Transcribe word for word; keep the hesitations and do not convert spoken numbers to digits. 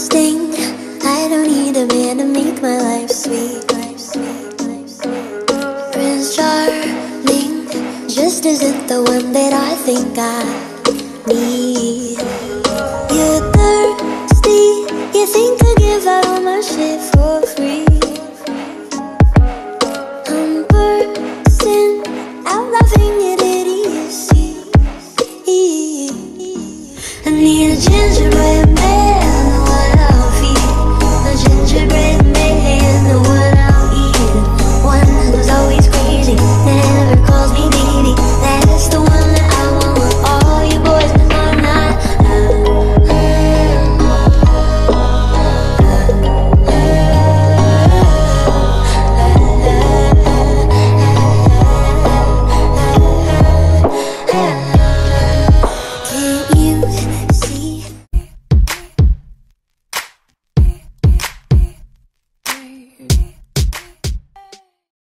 sting. I don't need a man to make my life sweet. Prince Charming just isn't the one that I think I